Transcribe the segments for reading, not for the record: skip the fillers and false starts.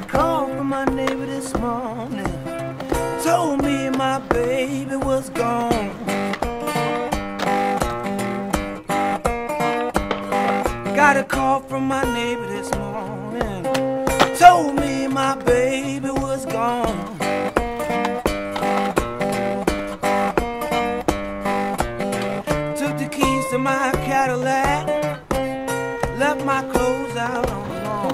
call from my neighbor this morning. Told me my baby was gone. Got a call from my neighbor this morning. Told me my baby was gone. Took the keys to my Cadillac, left my clothes out on the lawn.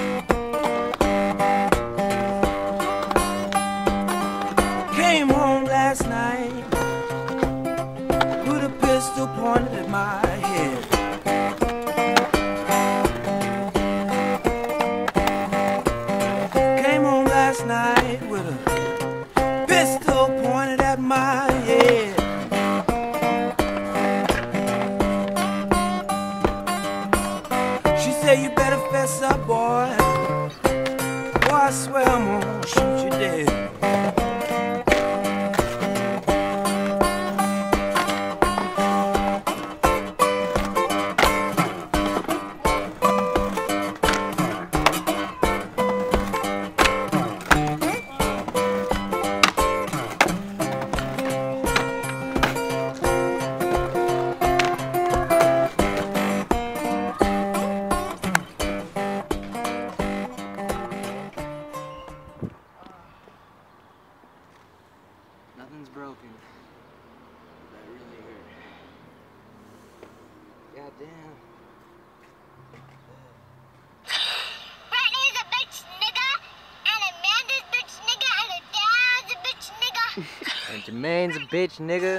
Came home last night with a pistol pointed at my head. Came home last night with a pistol pointed at my head. She said, you better fess up, boy. Boy, I swear I'm gonna shoot you dead. Nothing's broken. That really hurt. Goddamn. Britney's a bitch nigga, and Amanda's bitch nigga, and Dad's a bitch nigga. And Jermaine's a bitch nigga.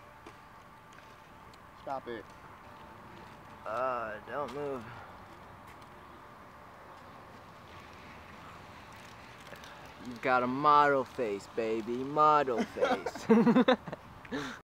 Stop it. Don't move. You've got a model face, baby. Model face.